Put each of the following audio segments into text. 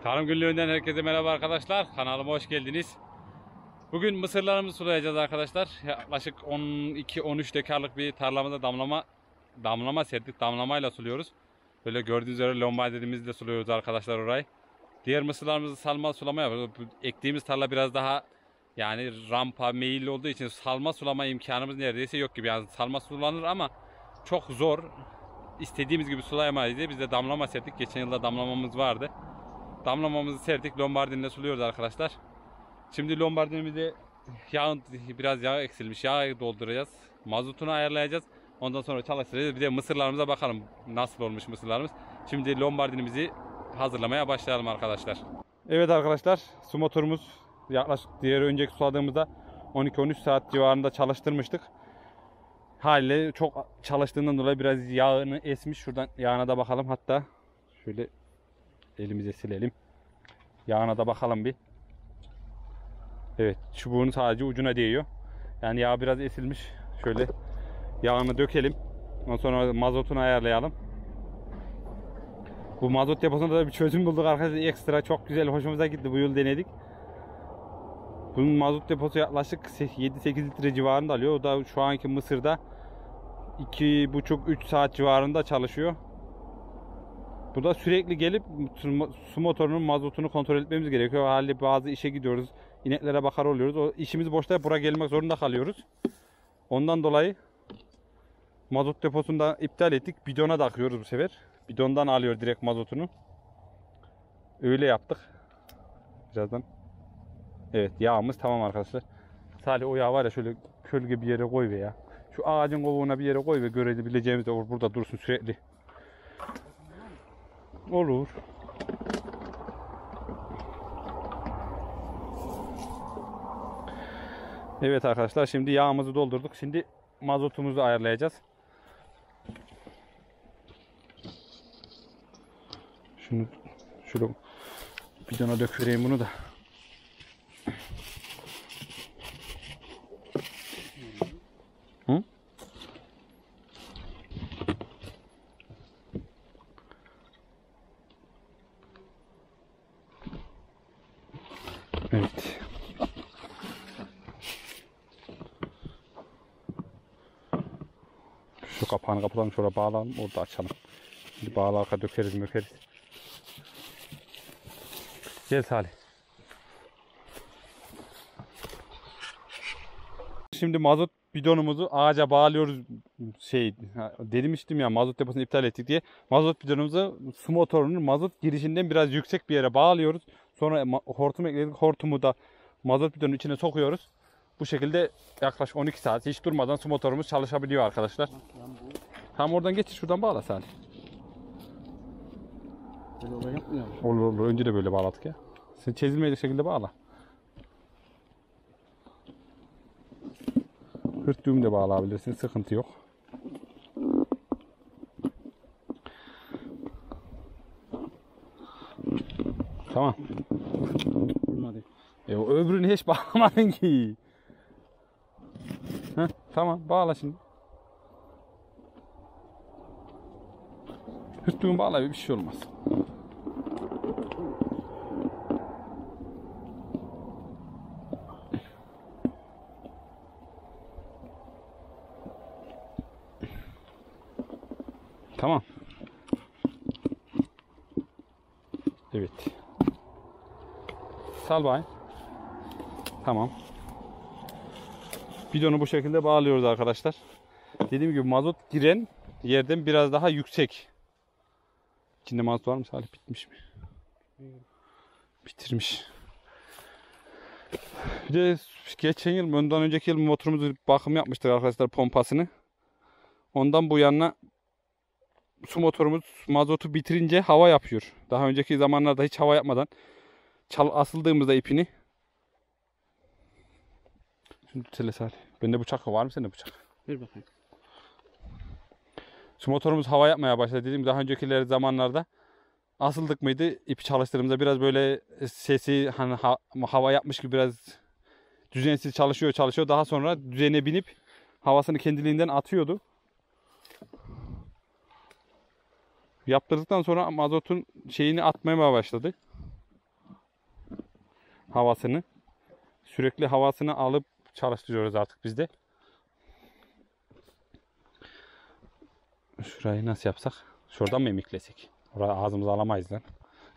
Tarım Günlüğü'nden herkese merhaba arkadaşlar. Kanalıma hoş geldiniz. Bugün mısırlarımızı sulayacağız arkadaşlar. Yaklaşık 12-13 dekarlık bir tarlamıza damlama serdik. Damlamayla suluyoruz. Böyle gördüğünüz üzere lombardimizle suluyoruz arkadaşlar orayı. Diğer mısırlarımızı salma sulama yapıyoruz. Ektiğimiz tarla biraz daha yani rampa meyilli olduğu için salma sulama imkanımız neredeyse yok gibi. Yani salma sulanır ama çok zor. İstediğimiz gibi sulayamayız diye biz de damlama serdik. Geçen yılda damlamamız vardı. Damlamamızı serdik. Lombardinle suluyoruz arkadaşlar. Şimdi lombardinimizi biraz yağ eksilmiş. Yağ dolduracağız. Mazotunu ayarlayacağız. Ondan sonra çalıştıracağız. Bir de mısırlarımıza bakalım nasıl olmuş mısırlarımız. Şimdi lombardinimizi hazırlamaya başlayalım arkadaşlar. Evet arkadaşlar, su motorumuz yaklaşık diğer önceki suladığımızda 12-13 saat civarında çalıştırmıştık. Haliyle çok çalıştığından dolayı biraz yağını esmiş. Şuradan yağına da bakalım. Hatta şöyle elimize silelim. Yağına da bakalım bir. Evet, çubuğun sadece ucuna değiyor. Yani yağ biraz esilmiş. Şöyle yağını dökelim. Ondan sonra mazotunu ayarlayalım. Bu mazot deposunda da bir çözüm bulduk arkadaşlar. Ekstra çok güzel, hoşumuza gitti. Bu yıl denedik. Bunun mazot deposu yaklaşık 7-8 litre civarında alıyor. O da şu anki Mısır'da 2,5-3 saat civarında çalışıyor. Bu da sürekli gelip su motorunun mazotunu kontrol etmemiz gerekiyor. Haliyle bazı işe gidiyoruz. İneklere bakar oluyoruz. O işimizi boşta buraya gelmek zorunda kalıyoruz. Ondan dolayı mazot deposunu da iptal ettik. Bidona da akıyoruz bu sefer. Bidondan alıyor direkt mazotunu. Öyle yaptık. Birazdan. Evet, yağımız tamam arkadaşlar. Salih, o yağ var ya, şöyle kölge bir yere koy ve ya. Şu ağacın kovuğuna bir yere koy ve görebileceğimiz de burada dursun sürekli. Olur. Evet arkadaşlar, şimdi yağımızı doldurduk. Şimdi mazotumuzu ayarlayacağız. Şunu bidona döküreyim bunu da. Hı? Evet. Şu kapağını kapatalım, şöyle bağlayalım, orada açalım. Şimdi bağlı arka dökeriz. Gel Salih. Şimdi mazot bidonumuzu ağaca bağlıyoruz. Demiştim ya, mazot deposunu iptal ettik diye. Mazot bidonumuzu su motorunun mazot girişinden biraz yüksek bir yere bağlıyoruz. Sonra hortum ekledik. Hortumu da mazot bidonun içine sokuyoruz. Bu şekilde yaklaşık 12 saat hiç durmadan su motorumuz çalışabiliyor arkadaşlar. Tam oradan geçir, şuradan bağla Salih. Böyle olay yapmıyor mu? Olur. Önce de böyle bağladık ya. Sen çizilmeyecek şekilde bağla. Hırt düğüm de bağlayabilirsin. Sıkıntı yok. Tamam. Olmadı. O öbürünü hiç bağlamadın ki. Heh, tamam, bağla şimdi. Hırt düğüm bağla, bir şey olmaz. Tamam. Evet. Sal bayım. Tamam. Bidonu bu şekilde bağlıyoruz arkadaşlar. Dediğim gibi mazot giren yerden biraz daha yüksek. İçinde mazot var mı Salih? Bitmiş mi? Bitirmiş. Bir de geçen yıl, ondan önceki yıl motorumuzu bakım yapmıştık arkadaşlar, pompasını. Ondan bu yana su motorumuz mazotu bitirince hava yapıyor. Daha önceki zamanlarda hiç hava yapmadan asıldığımızda ipini. Şimdi tele Salih. Bende bıçak var mı sende bıçak? Ver bakayım. Su motorumuz hava yapmaya başladı. Dediğim daha öncekiler zamanlarda asıldık mıydı, ipi çalıştırdığımızda biraz böyle sesi hani hava yapmış gibi biraz düzensiz çalışıyor. Daha sonra düzene binip havasını kendiliğinden atıyordu. Yaptırdıktan sonra mazotun şeyini atmaya başladı. havasını. Sürekli havasını alıp çalıştırıyoruz artık biz de. Şurayı nasıl yapsak? Şuradan mı emiklesek? Oraya ağzımıza alamayız lan.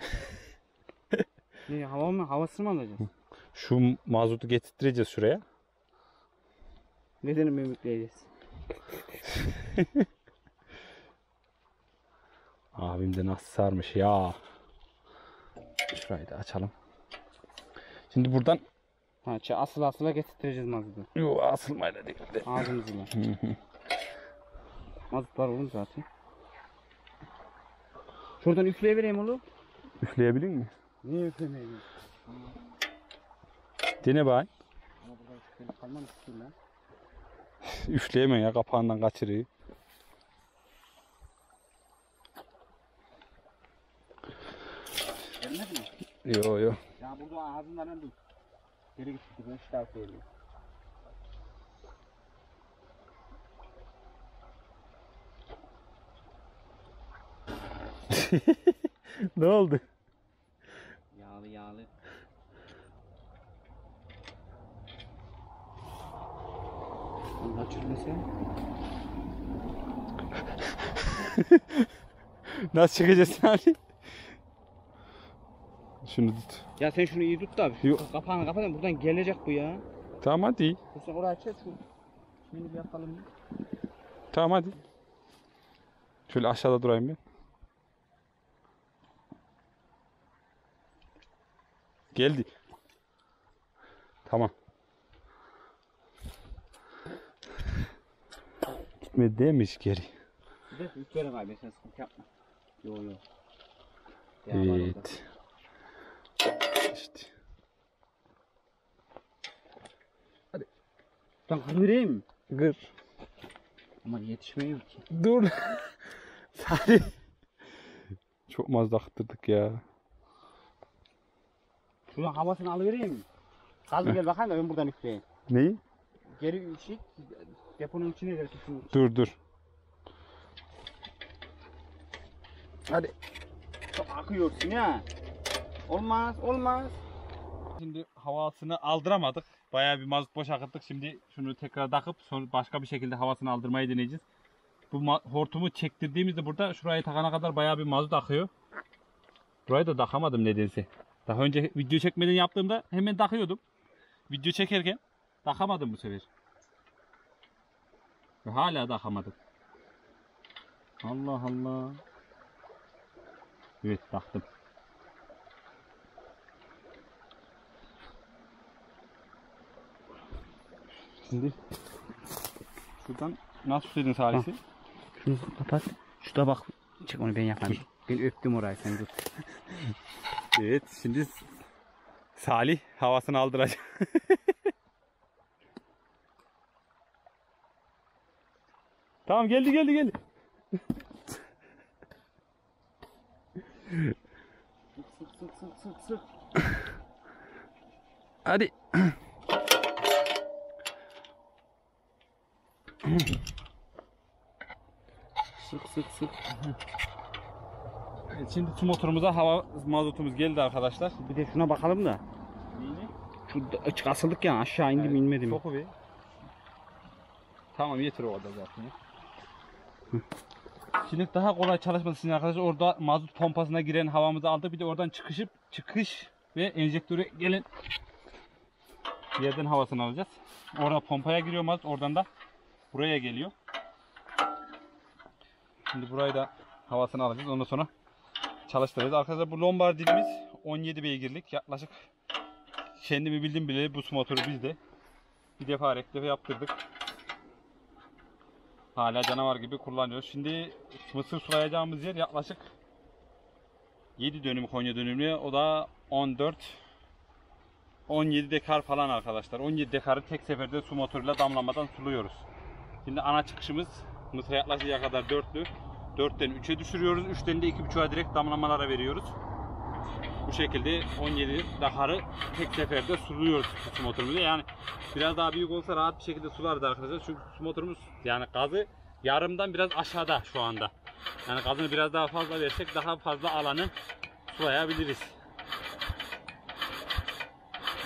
Ne hava mı? Havasını mı alacağız? Şu mazotu getirttireceğiz şuraya. Neden mimikleyeceğiz? Abim de nasıl sarmış ya. Şurayı da açalım. Şimdi buradan Ha, asıla getirttireceğiz mazotu. yo asılmayla değil de. Ağzımızla. Mazot var oğlum zaten. Şuradan üfleyivereyim oğlum. Üfleyebilir mi? Niye üflemeyeyim? Dene bari. Ama burada üfleyelim kalmamış ki lan. Üfleyemem ya, kapağından kaçırıyor. Gelmedi mi? Yo yo. Ya burada ağzından öldüm. Geri gitti. Ben şu tarafa geliyorum. Ne oldu? Yağlı. Onu kaçırmasın. Nasıl çıkacağız yani? Şunu tut. Ya sen şunu iyi tut da. Yok. Kapağını kapatın. Buradan gelecek bu ya. Tamam hadi. Sen oraya çek şu. Şimdi bir yapalım. Tamam hadi. Şöyle aşağıda durayım ben. Geldi. Tamam. Gitmedi demiş geri. Bir de üflerim abi. Sen sıkıntı yapma. Yo. Evet. İşte. Ben kırırayım. Gır. Ama yetişmiyor ki. Dur. Salih. Çok mazda akıttırdık ya. Şuradan havasını alıvereyim. Gazı gel bakayım da ben buradan üfleyeyim. Neyi? Geri üşük. Deponun içine ver tutun. Dur. Hadi. Çok akıyorsun ya. Olmaz. Şimdi havasını aldıramadık. Bayağı bir mazot boş akıttık. Şimdi şunu tekrar takıp sonra başka bir şekilde havasını aldırmayı deneyeceğiz. Bu hortumu çektirdiğimizde burada şurayı takana kadar bayağı bir mazot akıyor. Burayı da takamadım nedense. Daha önce video çekmeden yaptığımda hemen takıyordum. Video çekerken takamadım bu sefer. Ve hala takamadım. Allah Allah. Evet taktım. Şimdi şuradan nasıl tutuyordun Salih'i? Şunu kapat. Şurada bak. Çek onu ben yapayım. Ben öptüm orayı sen dur. Evet şimdi Salih havasını aldıracak. Tamam geldi. Sık. Hadi. Sık. Evet, şimdi su motorumuza hava mazotumuz geldi arkadaşlar. Bir de şuna bakalım da. Şu açık asıldık ya aşağı indim inmedim. Soku bir. Tamam yeter o da zaten. Şimdi daha kolay çalışması için arkadaşlar orada mazot pompasına giren havamızı aldık. Bir de oradan çıkış ve enjektöre gelen yerden havasını alacağız. Orada pompaya giriyor mazot, oradan da buraya geliyor. Şimdi burayı da havasını alacağız. Ondan sonra çalıştıracağız. Arkadaşlar bu Lombardimiz 17 beygirlik. Yaklaşık kendimi bildim bile bu motoru bizde. Bir defa reklamı yaptırdık. Hala canavar gibi kullanıyoruz. Şimdi mısır sulayacağımız yer yaklaşık 7 dönüm Konya dönümlü. O da 17 dekar falan arkadaşlar. 17 dekarı tek seferde su motoruyla damlamadan suluyoruz. Şimdi ana çıkışımız mısıra yaklaşık kadar dörtlü. 4'ten 3'e düşürüyoruz. 3'ten de 2.5'a direkt damlamalara veriyoruz. Bu şekilde 17 dekarı tek seferde suluyoruz su motorumuzda. Yani biraz daha büyük olsa rahat bir şekilde sulardı arkadaşlar. Çünkü su motorumuz yani gazı yarımdan biraz aşağıda şu anda. Yani gazını biraz daha fazla versek daha fazla alanı sulayabiliriz.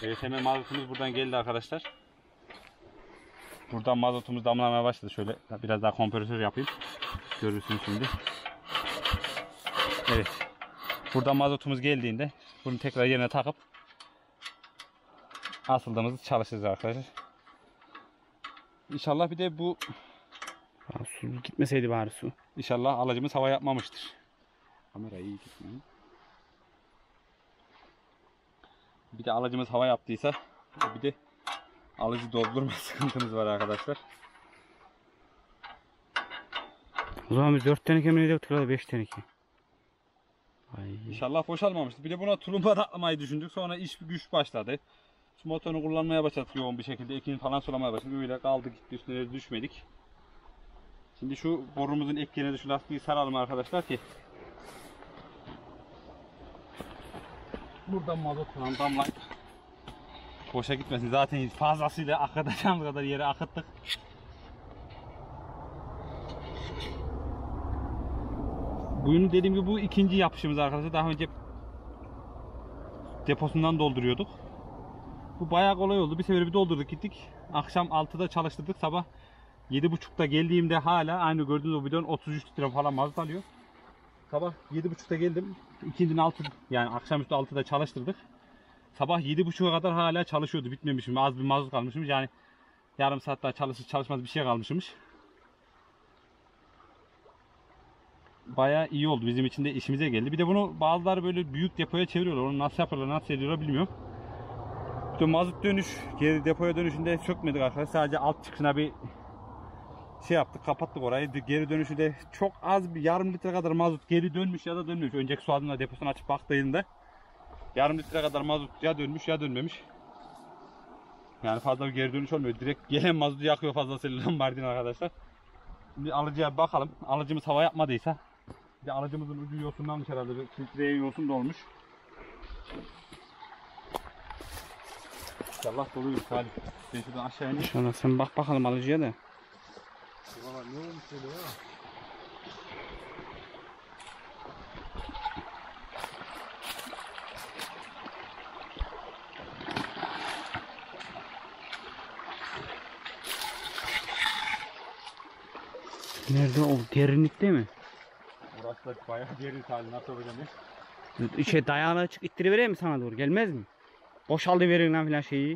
ESM mazotumuz buradan geldi arkadaşlar. Buradan mazotumuz damlamaya başladı. Şöyle biraz daha kompresör yapayım. Görürsünüz şimdi. Evet. Buradan mazotumuz geldiğinde bunu tekrar yerine takıp asıldığımızı çalışacağız arkadaşlar. İnşallah bir de bu Su gitmeseydi bari su. İnşallah alıcımız hava yapmamıştır. Kamera iyi gitmiyor. Bir de alıcımız hava yaptıysa bir de alıcı doldurma sıkıntımız var arkadaşlar. O zaman biz 4 teneke mi yedik, tıkladı 5 teneke. Ay. İnşallah boşalmamıştır. Bir de buna tulumba atlamayı düşündük. Sonra iş güç başladı. Su motorunu kullanmaya başladık yoğun bir şekilde. Ekini falan sulamaya başladık. Öyle kaldı gitti, üstüne düşmedik. Şimdi şu borumuzun ek yerine de şu lastiği saralım arkadaşlar ki buradan mazot falan damlayıp boşa gitmesin. Zaten fazlasıyla akıtacağımız kadar yere akıttık. Bugün dediğim gibi bu ikinci yapışımız arkadaşlar. Daha önce deposundan dolduruyorduk. Bu bayağı kolay oldu. Bir sefer bir doldurduk gittik. Akşam 6'da çalıştırdık. Sabah 7.30'da geldiğimde hala aynı gördüğünüz o bidon 33 litre falan mazot alıyor. Sabah 7.30'da geldim. İkindinin 6 yani akşamüstü 6'da çalıştırdık. Sabah 7.30'a kadar hala çalışıyordu. Bitmemişim. Az bir mazot kalmışmış. Yani yarım saat daha çalışır çalışmaz bir şey kalmışmış. Bayağı iyi oldu. Bizim için de işimize geldi. Bir de bunu bazıları böyle büyük depoya çeviriyorlar. Onu nasıl yapıyorlar, nasıl ediyorlar bilmiyorum. İşte mazot dönüş, geri depoya dönüşünde sökmedik arkadaşlar. Sadece alt çıkışına bir şey yaptık, kapattık orayı. Geri dönüşü de çok az bir yarım litre kadar mazot geri dönmüş ya da dönmemiş. Önceki su adımla deposunu açıp baktığında yarım litre kadar mazot ya dönmüş ya dönmemiş. Yani fazla bir geri dönüş olmuyor. Direkt gelen mazotu yakıyor fazlasıyla Lombardin arkadaşlar. Şimdi alıcıya bir bakalım. Alıcımız hava yapmadıysa. Bir de alıcımızın ucu yosunlanmış herhalde. Filtreye yosun dolmuş. İnşallah doluyuz Salih. Ben şuradan aşağı ineyim. İnşallah sen bak bakalım alıcıya da. Valla ne olmuş öyle ya? Nerede o? Derinlikte mi? Burası da bayağı derin Salih. Nasıl olacağım ya? Şey dayağını açık ittirivereyim mi sana doğru? Gelmez mi? Boşaldı verin lan filan şeyi.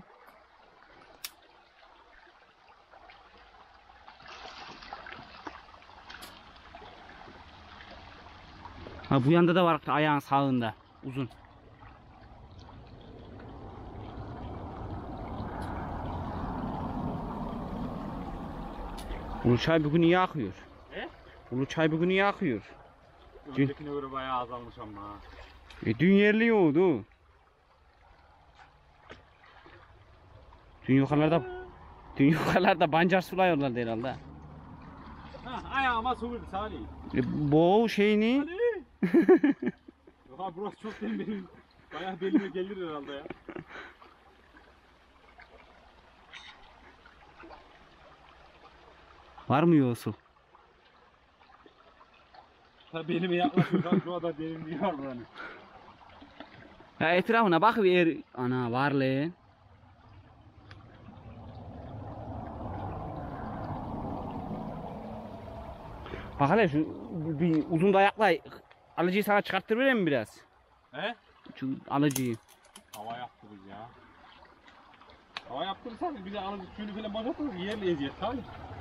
Ha bu yanda da var ayağın sağında. Uzun. Ulu çay bugün iyi akıyor. He? Ulu çay bugün iyi akıyor. Öncekine göre bayağı azalmış ama. Dün yerli yoğdu. Dün yukarılarda bancar sulayıyorlardı herhalde. Ha, ayağıma su vurdu Salih. Bu şeyini Ya burası çok derin benim. Bayağı belime gelir herhalde ya. var mı yoğusu? Ha belime yaklaşıyor. Şu kadar derinliği var buranın. Ya etrafına bak bir ana var lan. Bak hele şu bir uzun dayakla alıcıyı sana çıkarttır vereyim mi biraz? He? Şu alıcıyı. Hava yaptı biz ya. Hava yaptırırsan bize alıcı suyunu falan boşaltırız. Yerle eziyet Salih.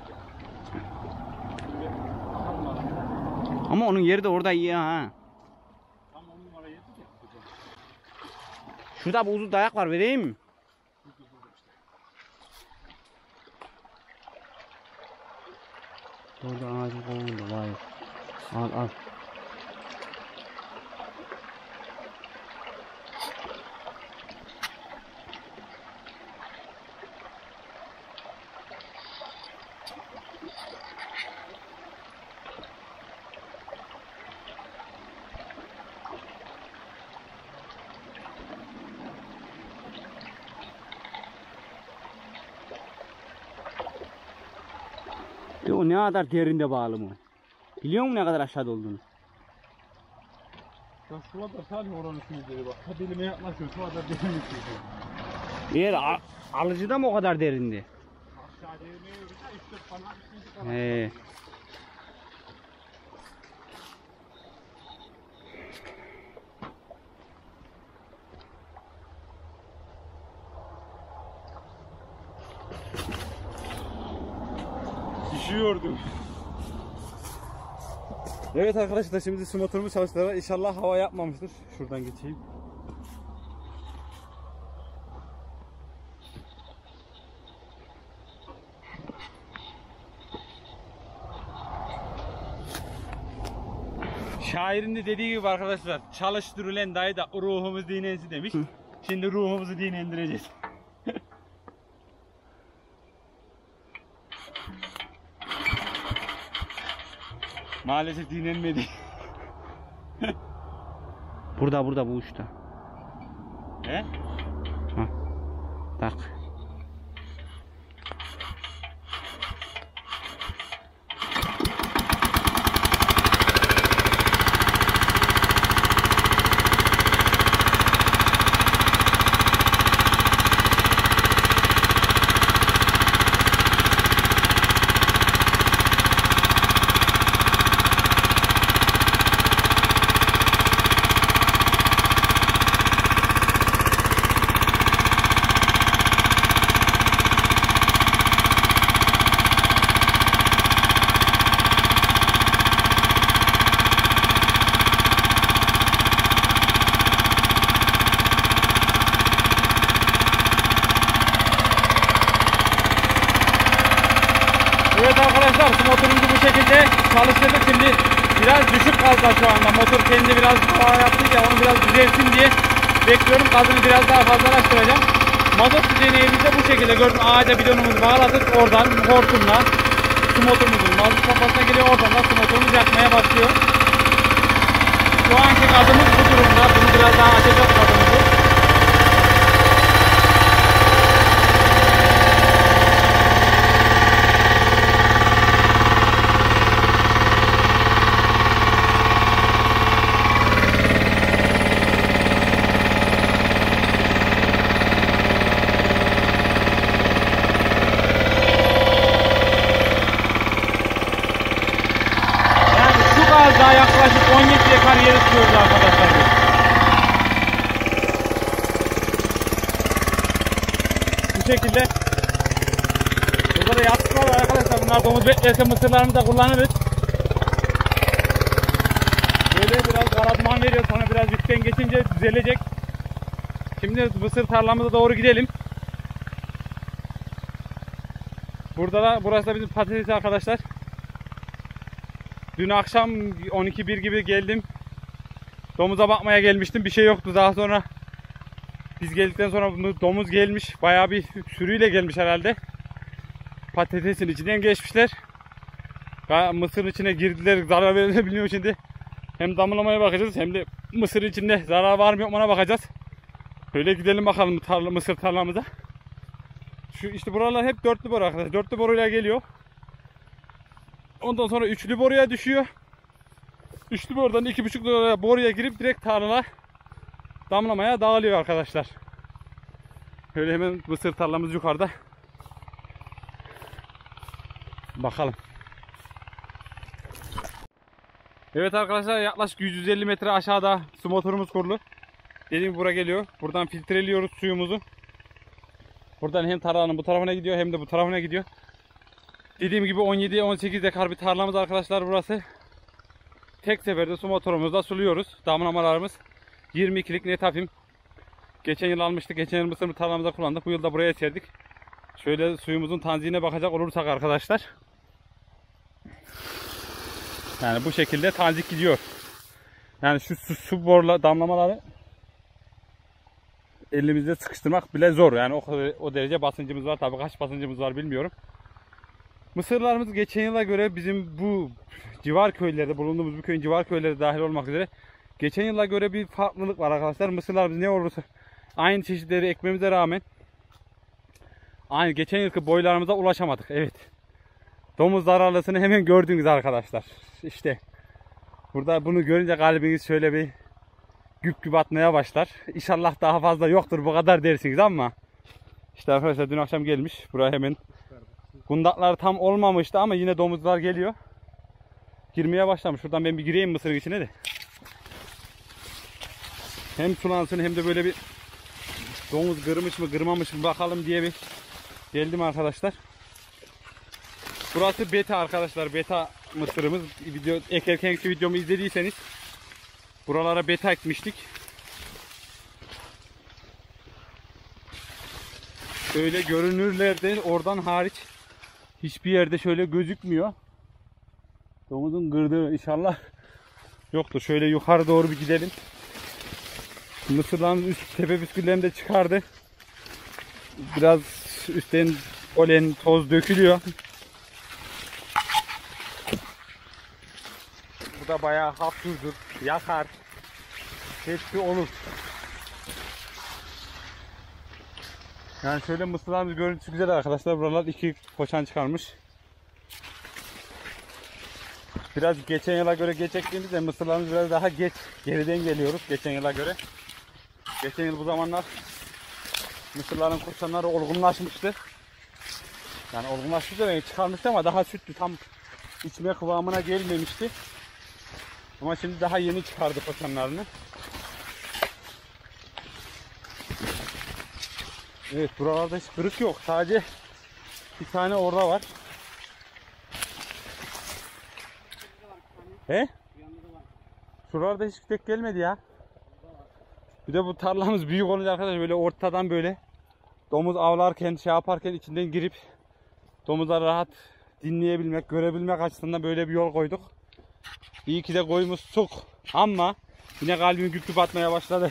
Şimdi bakalım ara. Ama onun yeri de orada iyi ha. Tam 10 numara yedik ya. Şurada bir uzun dayak var vereyim mi? Orada ağacın kovunda var. Al al. De o ne kadar derinde bağlı mı? Biliyor musun ne kadar aşağıda olduğunu? Ya şu kadar Salih oranın suyu bak. Ha belime yaklaşıyor. Şu kadar derinlik suyu. Eğer alıcı da mı o kadar derindi? Aşağı değirmeye yürüyeceğim. 3-4 kanal, 2. kanal. He. Düşüyordum. Evet arkadaşlar, şimdi su motorumu çalıştırıyorlar. İnşallah hava yapmamıştır. Şuradan geçeyim. Şairin de dediği gibi arkadaşlar, çalıştırılan dayı da ruhumuz dinlensin demiş. Şimdi ruhumuzu dinlendireceğiz. Maalesef dinlenmedi. Burada bu uçta. He? Ha. Tak. Evet arkadaşlar, şu motorumuzu bu şekilde çalıştırdık. Şimdi biraz düşük gazda şu anda. Motor kendi biraz hava yaptı ya, onu biraz düzelsin diye bekliyorum. Gazını biraz daha fazlalaştıracağım. Mazot deneyimizde bu şekilde gördüm. Ağaca bidonumuzu bağladık. Oradan hortumla su motorumuzun mazot pompasına geliyor. Oradan da su motorumuz yakmaya başlıyor. Şu anki gazımız bu durumda. Bunu biraz daha açacak gazımızı. Daha yaklaşık 17 dekar yeri tutuyoruz arkadaşlar. Bu şekilde. Burada da yastıklar var arkadaşlar. Bunlar domuz beklerken mısırlarımızı da kullanırız. Böyle biraz kara duman veriyor. Sonra biraz yükten geçince düzelecek. Şimdi mısır tarlamıza doğru gidelim. Burada da, burası da bizim patates arkadaşlar. Dün akşam 12-1 gibi geldim. Domuza bakmaya gelmiştim. Bir şey yoktu. Daha sonra biz geldikten sonra domuz gelmiş. Bayağı bir sürüyle gelmiş herhalde. Patatesin içinden geçmişler. Mısırın içine girdiler. Zarar verebiliyor şimdi. Hem damlamaya bakacağız hem de mısırın içinde zarar var mı yok mu ona bakacağız. Böyle gidelim bakalım mısır tarlamıza. Şu işte buralar hep dörtlü boru arkadaşlar. Dörtlü boruyla geliyor. Ondan sonra üçlü boruya düşüyor. Üçlü borudan 2,5 liraya boruya girip direkt tarlaya damlamaya dağılıyor arkadaşlar. Öyle hemen mısır tarlamız yukarıda. Bakalım. Evet arkadaşlar, yaklaşık 150 metre aşağıda su motorumuz kurulu. Dediğim gibi buraya geliyor. Buradan filtreliyoruz suyumuzu. Buradan hem tarlanın bu tarafına gidiyor hem de bu tarafına gidiyor. Dediğim gibi 17-18 dekar bir tarlamız arkadaşlar burası. Tek seferde su motorumuzla suluyoruz. Damlamalarımız 22'lik Netafim. Geçen yıl almıştık. Geçen yıl mısır tarlamızda kullandık. Bu yıl da buraya serdik. Şöyle suyumuzun tanziğine bakacak olursak arkadaşlar. Yani bu şekilde tanzik gidiyor. Yani şu su borula damlamaları elimizde sıkıştırmak bile zor. Yani o derece basıncımız var. Tabii kaç basıncımız var bilmiyorum. Mısırlarımız geçen yıla göre bizim bu civar köylerde, bulunduğumuz bu köyün civar köyleri dahil olmak üzere geçen yıla göre bir farklılık var arkadaşlar. Mısırlarımız ne olursa aynı çeşitleri ekmemize rağmen aynı geçen yılki boylarımıza ulaşamadık. Evet. Domuz zararlısını hemen gördünüz arkadaşlar. İşte burada bunu görünce kalbiniz şöyle bir güp güp atmaya başlar. İnşallah daha fazla yoktur bu kadar dersiniz ama İşte arkadaşlar dün akşam gelmiş. Buraya hemen kundaklar tam olmamıştı ama yine domuzlar geliyor. Girmeye başlamış. Şuradan ben bir gireyim mısırın içine de. Hem sulansın hem de böyle bir domuz kırmış mı kırmamış mı bakalım diye bir geldim arkadaşlar. Burası beta arkadaşlar. Beta mısırımız. Video ekerkenki videomu izlediyseniz buralara beta ekmiştik. Öyle görünürlerde oradan hariç hiçbir yerde şöyle gözükmüyor. Domuzun kırdığı inşallah yoktur. Şöyle yukarı doğru bir gidelim. Mısırların üst tepe püsküllerini de çıkardı. Biraz üstten polen, toz dökülüyor. Bu da bayağı hafiftir, yakar. Hepsi olur. Yani şöyle mısırlarımız görüntüsü güzel arkadaşlar. Buralar 2 koçan çıkarmış. Biraz geçen yıla göre geç ektiğimizde mısırlarımız biraz daha geç geriden geliyoruz geçen yıla göre. Geçen yıl bu zamanlar mısırların koçanları olgunlaşmıştı. Yani olgunlaştı demek çıkarmıştı ama daha sütlü, tam içme kıvamına gelmemişti. Ama şimdi daha yeni çıkardı koçanlarını. Evet, buralarda hiç kırık yok. Sadece bir tane orada var. He? Şuralarda hiç tek gelmedi ya. Bir de bu tarlamız büyük olunca arkadaşlar böyle ortadan böyle domuz avlarken şey yaparken içinden girip domuzları rahat dinleyebilmek, görebilmek açısından böyle bir yol koyduk. İyi ki de koymuştuk ama yine kalbim güp güp atmaya başladı.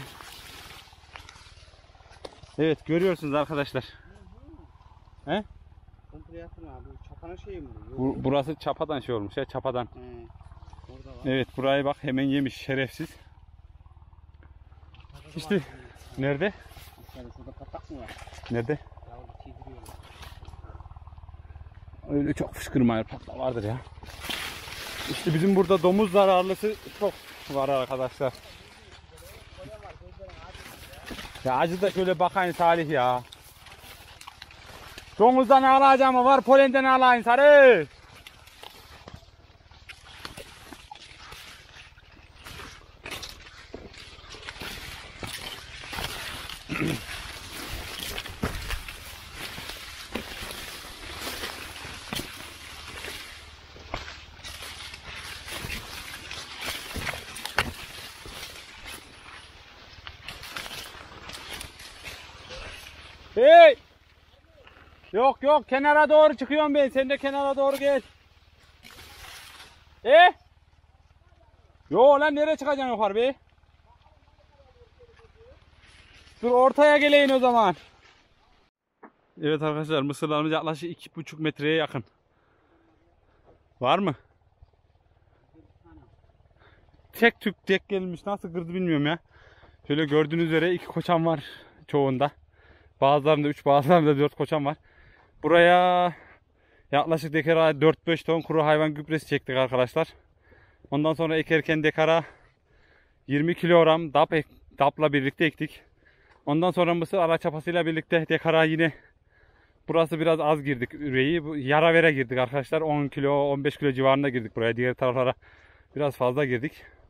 Evet, görüyorsunuz arkadaşlar. He? Komple yaptın abi. Çapana şey mi Burası çapadan şey olmuş ya, çapadan. Orada var. Evet, burayı bak hemen yemiş şerefsiz. İşte nerede? Yani şurada patak mı var? Nerede? Yavru çizdiriyorum. Öyle çok fışkırma patla vardır ya. İşte bizim burada domuz zararlısı çok var arkadaşlar. Ya acı da şöyle bakayım Salih ya. Domuzdan alacağım mı var, polenden alayım sarı. Hey! Yok yok, kenara doğru çıkıyorum ben. Sen de kenara doğru gel. Yo lan, nereye çıkacaksın yukarı be? Dur ortaya geleyim o zaman. Evet arkadaşlar, mısırlarımız yaklaşık 2,5 metreye yakın. Var mı? Tek tük tek gelmiş. Nasıl kırdı bilmiyorum ya. Şöyle gördüğünüz üzere 2 koçan var çoğunda. Bazılarında 3, bazılarında 4 koçan var. Buraya yaklaşık dekara 4-5 ton kuru hayvan gübresi çektik arkadaşlar. Ondan sonra ekerken dekara 20 kilogram DAP'la birlikte ektik. Ondan sonra mısır ara çapasıyla birlikte dekara yine burası biraz az girdik üreyi. Yara vere girdik arkadaşlar. 10 kilo 15 kilo civarında girdik buraya. Diğer taraflara biraz fazla girdik.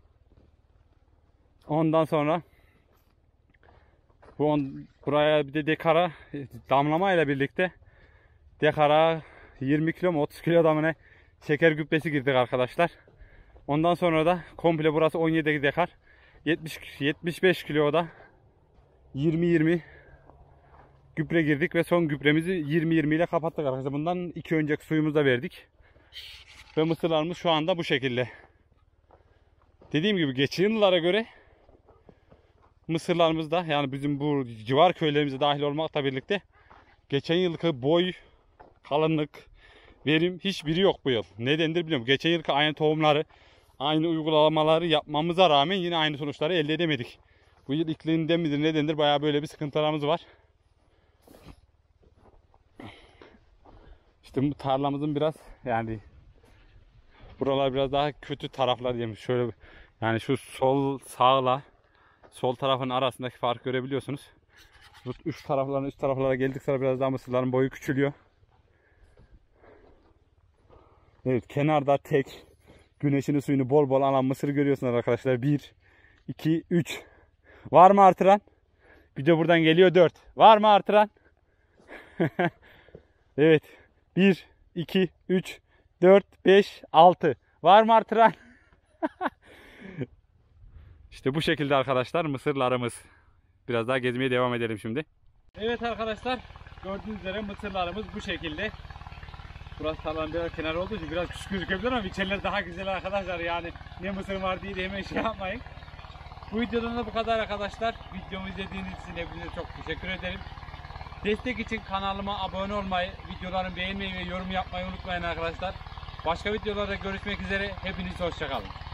Ondan sonra buraya bir de dekara damlama ile birlikte dekara 20 kilo mu 30 kilo da mı ne şeker gübresi girdik arkadaşlar. Ondan sonra da komple burası 17 dekar 75 kilo da 20-20 gübre girdik ve son gübremizi 20-20 ile kapattık arkadaşlar. Bundan 2 önceki suyumuzu da verdik. Ve mısırlarımız şu anda bu şekilde. Dediğim gibi geçen yıllara göre mısırlarımızda, yani bizim bu civar köylerimize dahil olmakla birlikte geçen yılki boy, kalınlık, verim hiçbiri yok bu yıl. Nedendir bilmiyorum. Geçen yılki aynı tohumları, aynı uygulamaları yapmamıza rağmen yine aynı sonuçları elde edemedik. Bu yıl iklimden midir nedendir, bayağı böyle bir sıkıntılarımız var. İşte bu tarlamızın biraz, yani buralar biraz daha kötü taraflar diyelim. Şöyle yani şu sol sağla sol tarafın arasındaki farkı görebiliyorsunuz. Bu üst taraflara geldikçe sonra biraz daha mısırların boyu küçülüyor. Evet, kenarda tek güneşini suyunu bol bol alan mısır görüyorsunuz arkadaşlar. 1, 2, 3. Var mı artıran? Bir de buradan geliyor 4. Var mı artıran? Evet. 1, 2, 3, 4, 5, 6. Var mı artıran? İşte bu şekilde arkadaşlar mısırlarımız. Biraz daha gezmeye devam edelim şimdi. Evet arkadaşlar, gördüğünüz üzere mısırlarımız bu şekilde. Burası tarlanın biraz kenarı olduğu için biraz küçük gözükebilir ama içeriler daha güzel arkadaşlar, yani ne mısır var diye de hemen şey yapmayın. Bu videodan da bu kadar arkadaşlar. Videomu izlediğiniz için hepinize çok teşekkür ederim. Destek için kanalıma abone olmayı, videolarımı beğenmeyi ve yorum yapmayı unutmayın arkadaşlar. Başka videolarda görüşmek üzere. Hepiniz hoşça kalın.